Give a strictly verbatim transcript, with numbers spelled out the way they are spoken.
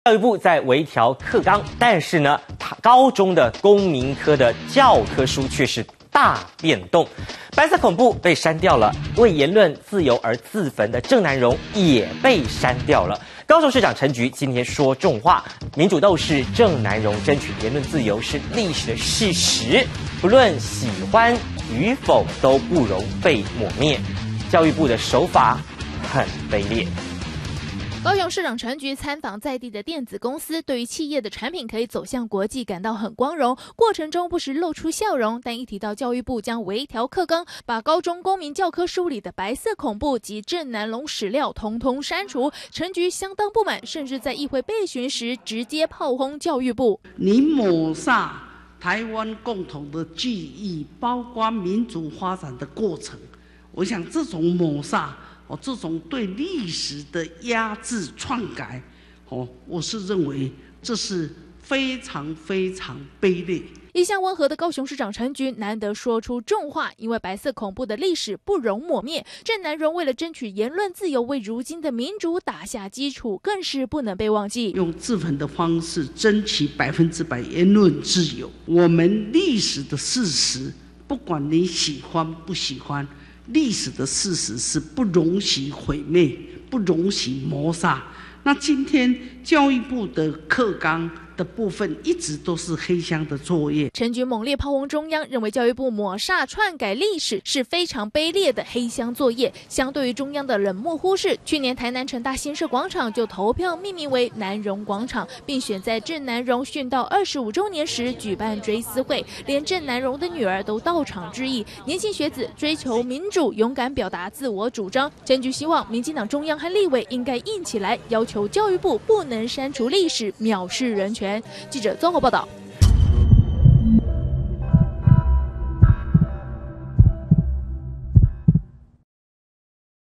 教育部在微调课纲，但是呢，高中的公民科的教科书却是大变动。白色恐怖被删掉了，为言论自由而自焚的郑南榕也被删掉了。高雄市长陈菊今天说重话，民主斗士郑南榕争取言论自由是历史的事实，不论喜欢与否都不容被抹灭。教育部的手法很卑劣。 高雄市长陈菊参访在地的电子公司，对于企业的产品可以走向国际感到很光荣，过程中不时露出笑容。但一提到教育部将微调课纲，把高中公民教科书里的白色恐怖及郑南榕史料统统删除，陈菊相当不满，甚至在议会备询时直接炮轰教育部： 你抹煞台湾共同的记忆，包括民主发展的过程。我想这种抹煞。哦，这种对历史的压制篡改，哦，我是认为这是非常非常卑劣。 一向温和的高雄市长陈菊难得说出重话，因为白色恐怖的历史不容抹灭。郑南榕为了争取言论自由，为如今的民主打下基础，更是不能被忘记。 用自焚的方式争取百分之百言论自由，我们历史的事实，不管你喜欢不喜欢。历史的事实是不容许毁灭，不容许谋杀。那今天教育部的课纲的部分一直都是黑箱的作业。 陈菊猛烈炮轰中央，认为教育部抹煞篡改历史是非常卑劣的黑箱作业。相对于中央的冷漠忽视，去年台南成大新社广场就投票命名为南榕广场，并选在郑南榕殉道二十五周年时举办追思会，连郑南榕的女儿都到场致意。年轻学子追求民主，勇敢表达自我主张。陈菊希望民进党中央和立委应该硬起来，要求教育部不能删除历史，藐视人权。记者综合报道。